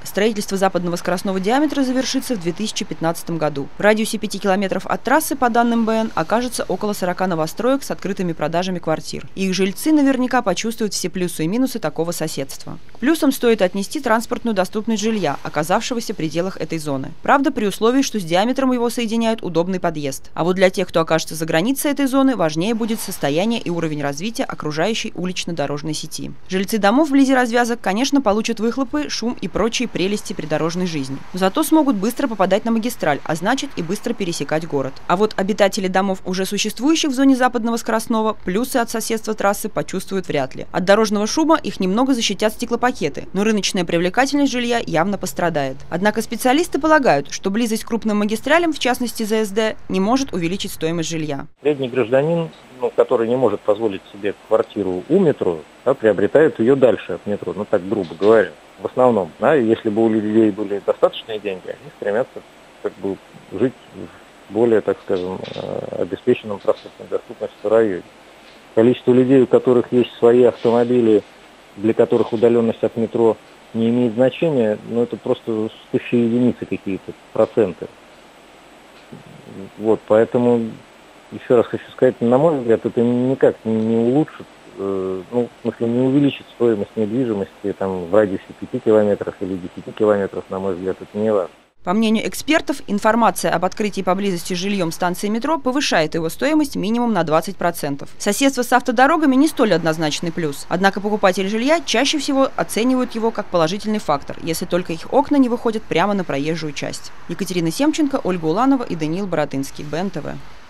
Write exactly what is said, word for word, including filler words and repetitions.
Строительство западного скоростного диаметра завершится в две тысячи пятнадцатом году. В радиусе пяти километров от трассы, по данным Бэ Эн, окажется около сорока новостроек с открытыми продажами квартир. Их жильцы наверняка почувствуют все плюсы и минусы такого соседства. К плюсам стоит отнести транспортную доступность жилья, оказавшегося в пределах этой зоны. Правда, при условии, что с диаметром его соединяют удобный подъезд. А вот для тех, кто окажется за границей этой зоны, важнее будет состояние и уровень развития окружающей улично-дорожной сети. Жильцы домов вблизи развязок, конечно, получат выхлопы, шум и прочие прелести придорожной жизни. Но зато смогут быстро попадать на магистраль, а значит и быстро пересекать город. А вот обитатели домов, уже существующих в зоне западного скоростного, плюсы от соседства трассы почувствуют вряд ли. От дорожного шума их немного защитят стеклопакеты, но рыночная привлекательность жилья явно пострадает. Однако специалисты полагают, что близость к крупным магистралям, в частности Зэ Эс Дэ, не может увеличить стоимость жилья. Средний гражданин, ну, который не может позволить себе квартиру у метро, да, приобретает ее дальше от метро, ну так грубо говоря. В основном, да, если бы у людей были достаточные деньги, они стремятся как бы жить в более, так скажем, обеспеченном транспортной доступности районе. Количество людей, у которых есть свои автомобили, для которых удаленность от метро не имеет значения, но это просто сущие единицы какие-то, проценты. Вот, поэтому, еще раз хочу сказать, на мой взгляд, это никак не улучшит, э, ну, в смысле, не увеличит стоимость недвижимости там, в радиусе пяти километров или десяти километров, на мой взгляд, это не важно. По мнению экспертов, информация об открытии поблизости с жильем станции метро повышает его стоимость минимум на двадцать процентов. Соседство с автодорогами не столь однозначный плюс. Однако покупатели жилья чаще всего оценивают его как положительный фактор, если только их окна не выходят прямо на проезжую часть. Екатерина Семченко, Ольга Уланова и Даниил Боротынский. Бэ Эн Тэ Вэ.